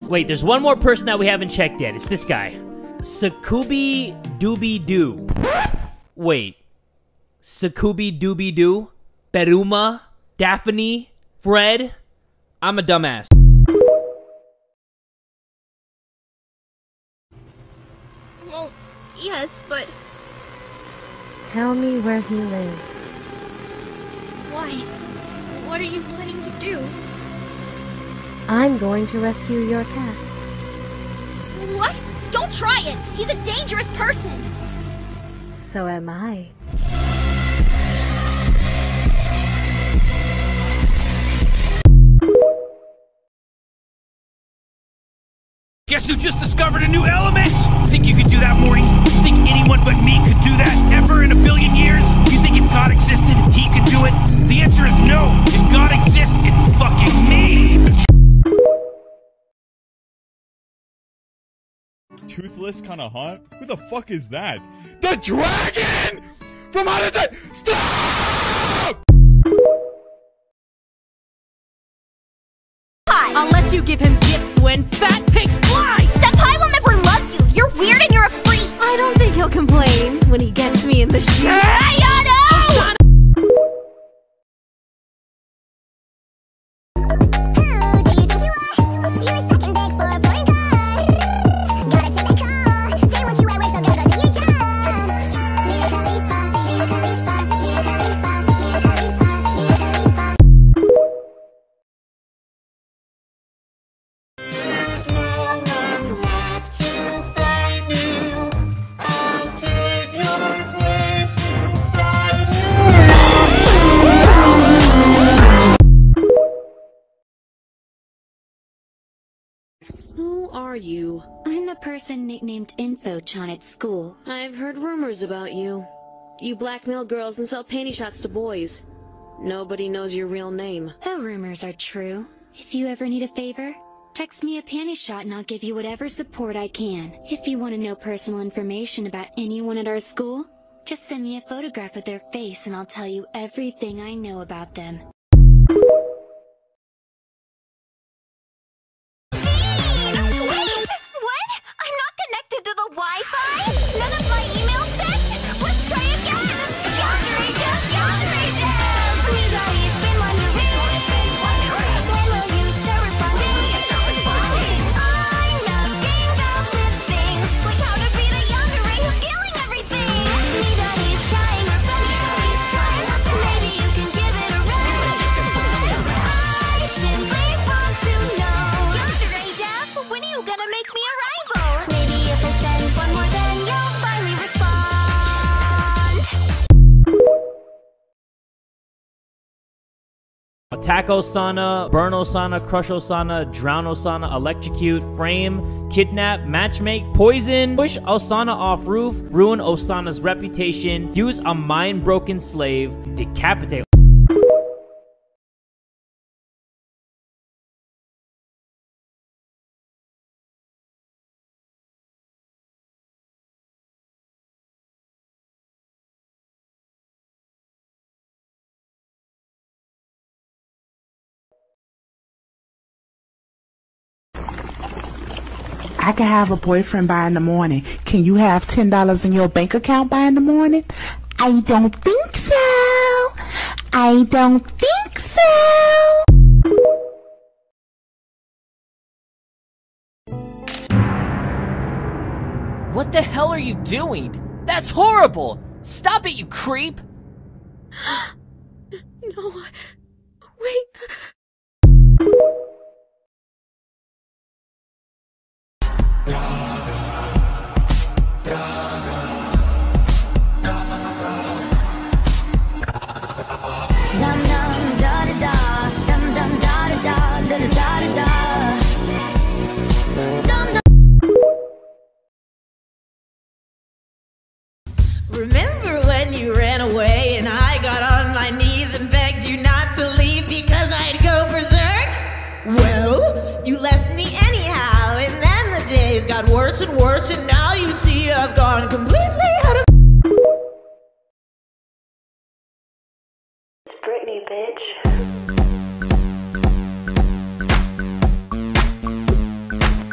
Wait, there's one more person that we haven't checked yet. It's this guy. Sakubi Dooby Doo. Wait. Sakubi Dooby Doo? Beruma? Daphne? Fred? I'm a dumbass. Well, yes, but... Tell me where he lives. Why? What are you planning to do? I'm going to rescue your cat. What? Don't try it! He's a dangerous person! So am I. Guess who just discovered a new element? Think you could do that, Morty? You think anyone but me could do that ever in a billion years? You think if God existed, he could do it? The answer is no. If God exists, it's fucking me. Toothless kinda hot? Who the fuck is that? The dragon! From out of time! Stop! I'll let you give him gifts when fat pigs fly! Senpai will never love you! You're weird and you're a freak! I don't think he'll complain when he gets me in the sheets. Ayano! Who are you? I'm the person nicknamed InfoChan at school. I've heard rumors about you. You blackmail girls and sell panty shots to boys. Nobody knows your real name. The rumors are true. If you ever need a favor, text me a panty shot and I'll give you whatever support I can. If you want to know personal information about anyone at our school, just send me a photograph of their face and I'll tell you everything I know about them. Attack Osana, Burn Osana, Crush Osana, Drown Osana, Electrocute, Frame, Kidnap, Matchmake, Poison, Push Osana off roof, Ruin Osana's reputation, use a mind-broken slave, Decapitate. I can have a boyfriend by in the morning. Can you have $10 in your bank account by in the morning? I don't think so. I don't think so. What the hell are you doing? That's horrible! Stop it, you creep! No, wait. Remember when you ran away and I got on my knees and begged you not to leave because I'd go berserk? Well, you left me anyhow, and then the days got worse and worse, and now you see I've gone completely out of... Britney, bitch.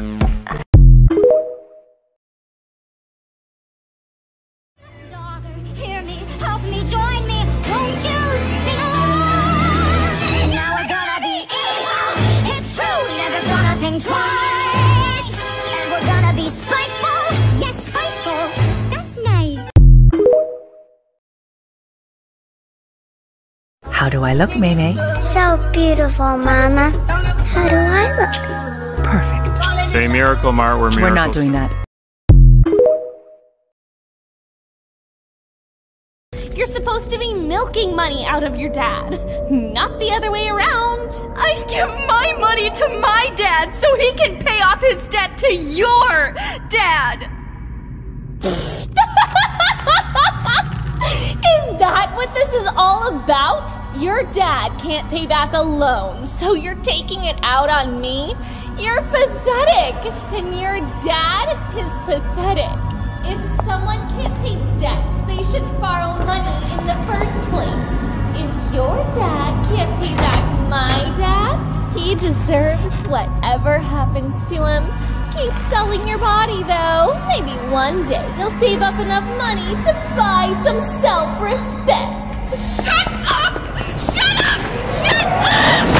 twice. And we're gonna be spiteful. Yes, spiteful. That's nice. How do I look, Maymay? So beautiful, Mama. How do I look? Perfect. Say Miracle Mart where miracles. We're not doing that. You're supposed to be milking money out of your dad, not the other way around. I give my money to my dad so he can pay off his debt to your dad. Is that what this is all about? Your dad can't pay back a loan, so you're taking it out on me? You're pathetic, and your dad is pathetic. If someone can't pay debts, they shouldn't borrow money in the first place. If your dad can't pay back my dad, he deserves whatever happens to him. Keep selling your body, though. Maybe one day you'll save up enough money to buy some self-respect. Shut up! Shut up! Shut up!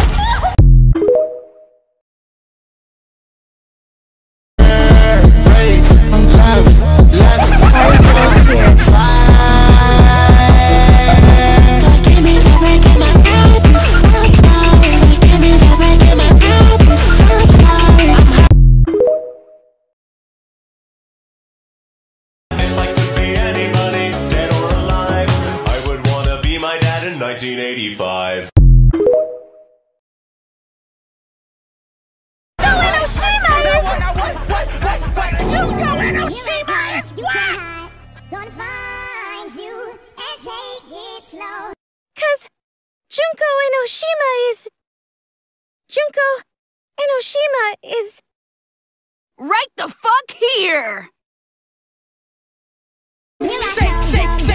Junko Enoshima is... Right the fuck here! Shake, shake, shake!